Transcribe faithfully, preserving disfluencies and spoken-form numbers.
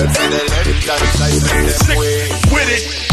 Tell the left and right, make them way. With it.